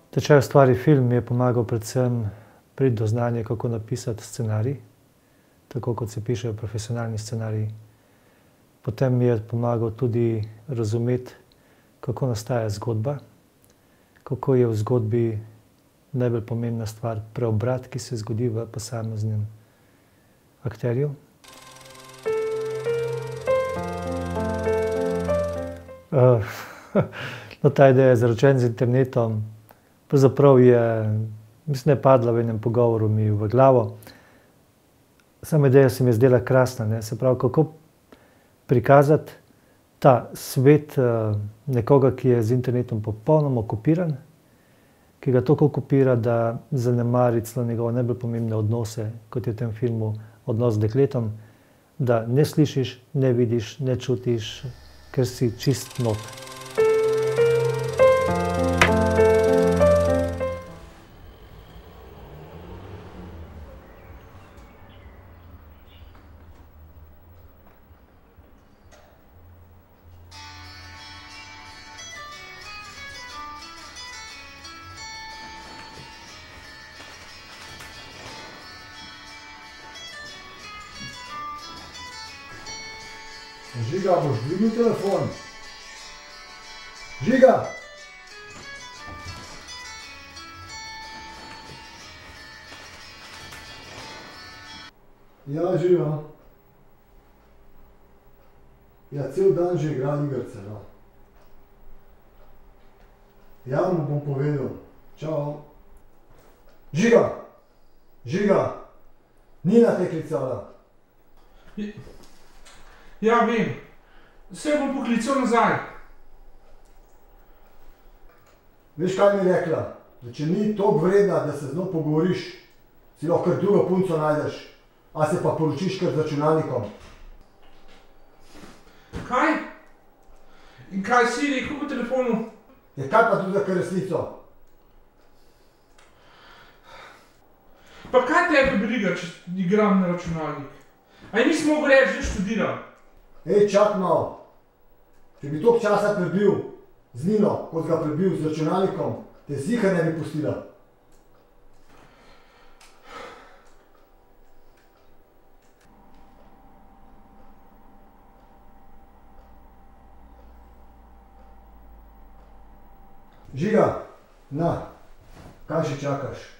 Tečaj Ustvari film mi je pomagal predvsem priti do znanja, kako napisati scenarij, tako kot se pišejo profesionalni scenariji. Potem mi je pomagal tudi razumeti, kako nastaja zgodba, kako je v zgodbi najbolj pomembna stvar preobrat, ki se zgodi v posameznem akterju. No, ta ideja Zaročen z internetom, pravzaprav je, mislim, da je padla v enem pogovoru mi v glavo. Sama ideja se mi je zdela krasna, ne, se pravi, kako prikazati ta svet nekoga, ki je z internetom popolnoma okupiran, ki ga toliko okupira, da zanemari celo njegove najbolj pomembne odnose, kot je v tem filmu odnos z dekletom, da ne slišiš, ne vidiš, ne čutiš, ker si čist not. Žiga, boš dvignil telefon? Žiga! Ja, Žiga. Ja, cel dan že igram igrice, no. Ja, mu bom povedal. Čau. Žiga! Žiga! Nina te klicala. Ja, vem. Saj bom poklical nazaj. Veš, kaj mi je rekla? Da če ni toliko vredna, da se z njo pogovoriš, si lahko kar drugo punco najdeš, a se pa poročiš kar z računalnikom. Kaj? In kaj si rekel po telefonu? Ja, kaj pa tudi za kar resnico? Pa kaj tebe briga, če igram na računalnik? A nisi mogel reči, da študiram? Ej, čak malo. Če bi toliko časa prebil z Nino, kot ga prebil z računalnikom, te ziher ne bi pustila. Žiga, na, kaj še čakaš?